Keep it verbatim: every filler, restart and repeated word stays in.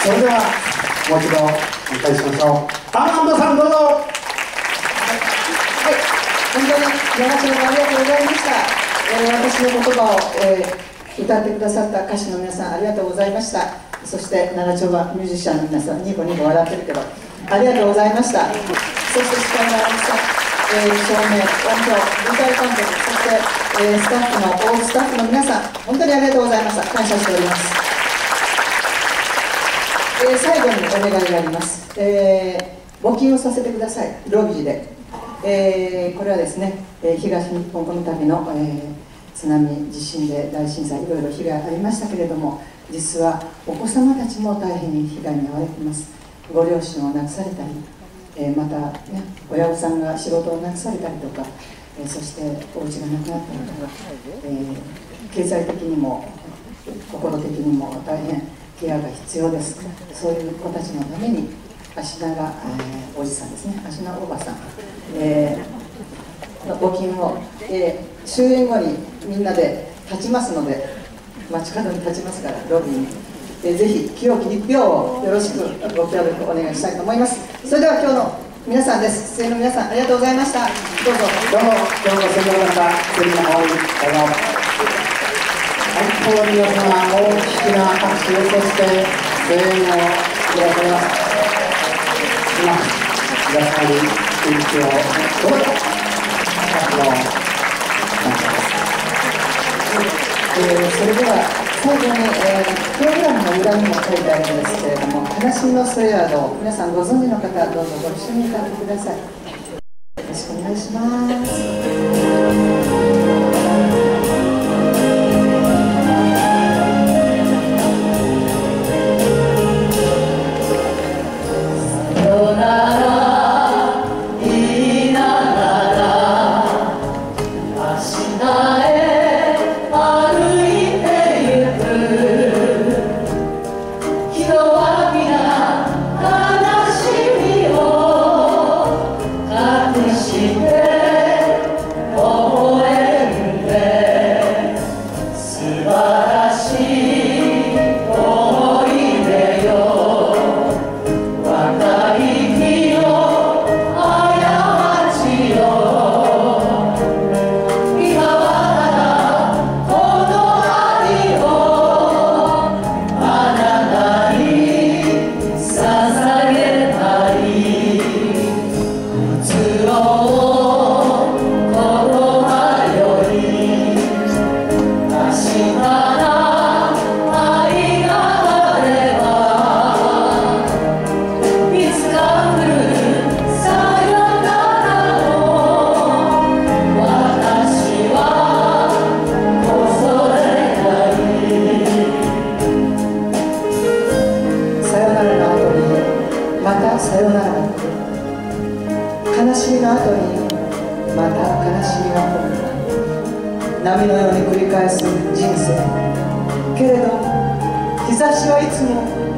それではもう一度お迎えしましょう。アーマンドさん、どうぞ。はい、 本当に長丁場ありがとうございました。えー、私の言葉を、えー、歌ってくださった歌手の皆さん、ありがとうございました。そして長丁場ミュージシャンの皆さん、ニコニコ笑ってるけどありがとうございました。そして司会の青木さん、えー、照明、音響、舞台監督、そして、えー、スタッフの大スタッフの皆さん、本当にありがとうございました。感謝しております。えー、最後にお願いがあります。えー、募金をさせてください。ロビーで、えー、これはですね、えー、東日本この度の、えー、津波、地震で大震災、いろいろ被害ありましたけれども、実はお子様たちも大変に被害に遭われています。ご両親を亡くされたり、えー、また、ね、親御さんが仕事をなくされたりとか、えー、そしてお家がなくなったりとか、えー、経済的にも心的にも大変ケアが必要です。そういう子たちのために芦名が、えー、おじさんですね、芦名おばさん、えー、募金を、えー、終演後にみんなで立ちますので、街角に立ちますからロビーに、えー、ぜひ清き一票をよろしくご協力お願いしたいと思います。それでは今日の皆さんです。出演の皆さん、ありがとうございました。どうぞ。 どうも、今日の先生の方、セミナー終わり、どうも。本当に皆様、大きな拍手、そして声援をいただきます。今、皆さんに元気をどうぞ。 えー、それでは最後に、えー、プログラムの裏にも書いてあるんですけれども、悲しみのスレアード、皆さんご存知の方、どうぞご一緒に歌ってください。よろしくお願いします。さよならが来る。悲しみの後にまた悲しみが来る。波のように繰り返す人生けれど、日差しはいつも